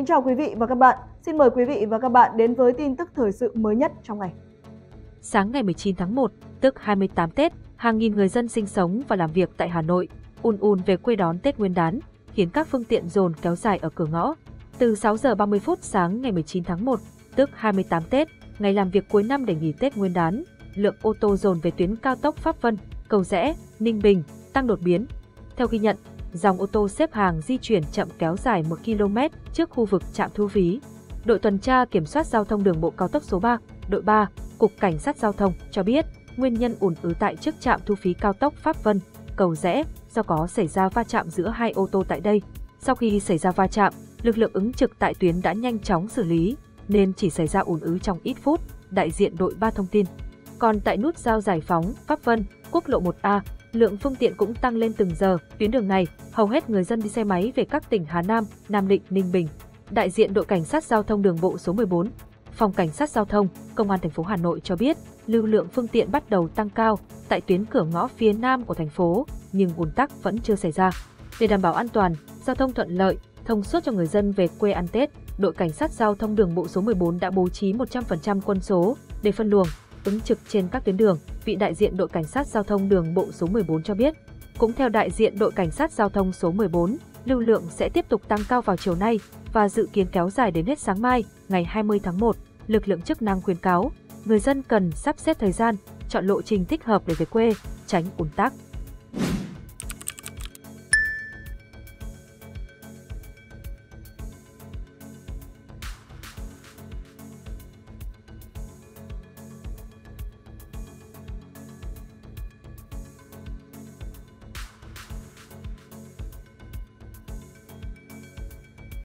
Kính chào quý vị và các bạn. Xin mời quý vị và các bạn đến với tin tức thời sự mới nhất trong ngày. Sáng ngày 19 tháng 1, tức 28 Tết, hàng nghìn người dân sinh sống và làm việc tại Hà Nội ùn về quê đón Tết Nguyên đán, khiến các phương tiện dồn kéo dài ở cửa ngõ. Từ 6 giờ 30 phút sáng ngày 19 tháng 1, tức 28 Tết, ngày làm việc cuối năm để nghỉ Tết Nguyên đán, lượng ô tô dồn về tuyến cao tốc Pháp Vân, Cầu Giẽ, Ninh Bình tăng đột biến. Theo ghi nhận, dòng ô tô xếp hàng di chuyển chậm kéo dài 1 km trước khu vực trạm thu phí. Đội tuần tra kiểm soát giao thông đường bộ cao tốc số 3, đội 3, Cục Cảnh sát Giao thông cho biết, nguyên nhân ùn ứ tại trước trạm thu phí cao tốc Pháp Vân, Cầu Giẽ do có xảy ra va chạm giữa hai ô tô tại đây. Sau khi xảy ra va chạm, lực lượng ứng trực tại tuyến đã nhanh chóng xử lý, nên chỉ xảy ra ùn ứ trong ít phút, đại diện đội 3 thông tin. Còn tại nút giao Giải Phóng, Pháp Vân, quốc lộ 1A, lượng phương tiện cũng tăng lên từng giờ. Tuyến đường này, hầu hết người dân đi xe máy về các tỉnh Hà Nam, Nam Định, Ninh Bình. Đại diện đội Cảnh sát Giao thông đường bộ số 14, Phòng Cảnh sát Giao thông, Công an thành phố Hà Nội cho biết, lưu lượng phương tiện bắt đầu tăng cao tại tuyến cửa ngõ phía Nam của thành phố, nhưng ùn tắc vẫn chưa xảy ra. Để đảm bảo an toàn, giao thông thuận lợi, thông suốt cho người dân về quê ăn Tết, đội Cảnh sát Giao thông đường bộ số 14 đã bố trí 100% quân số để phân luồng, ứng trực trên các tuyến đường. Vị đại diện đội Cảnh sát Giao thông đường bộ số 14 cho biết, cũng theo đại diện đội Cảnh sát Giao thông số 14, lưu lượng sẽ tiếp tục tăng cao vào chiều nay và dự kiến kéo dài đến hết sáng mai, ngày 20 tháng 1. Lực lượng chức năng khuyến cáo, người dân cần sắp xếp thời gian, chọn lộ trình thích hợp để về quê, tránh ùn tắc.